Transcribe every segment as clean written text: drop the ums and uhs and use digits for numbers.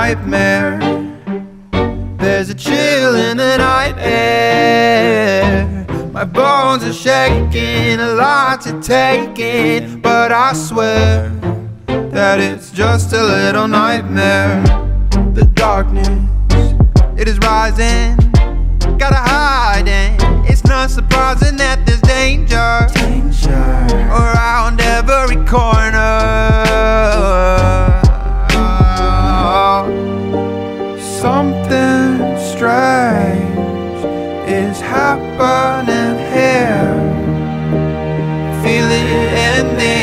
nightmare. There's a chill in the night air. My bones are shaking, a lot to take in, but I swear that it's just a little nightmare. The darkness, it is rising, gotta hide, and it's not surprising that there's danger around every corner. Something strange is happening here. Feel it in the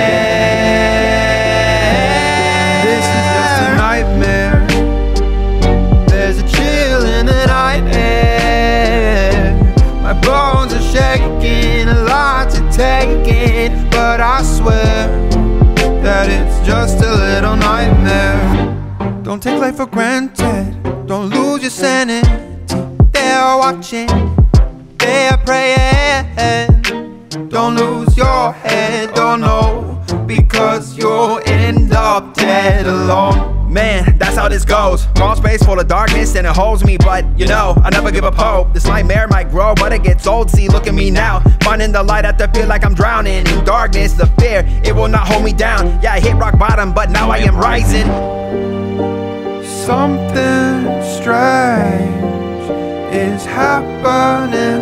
air. This is just a nightmare. There's a chill in the night air. My bones are shaking, a lot to take in, but I swear that it's just a little nightmare. Don't take life for granted, don't lose your sanity. They're watching, they're praying. Don't lose your head, don't know, because you'll end up dead alone. Man, that's how this goes. Small space full of darkness and it holds me, but you know, I never give up hope. This nightmare might grow, but it gets old. See, look at me now, finding the light after feel like I'm drowning in darkness. The fear, it will not hold me down. Yeah, I hit rock bottom, but now I am rising. Something strange is happening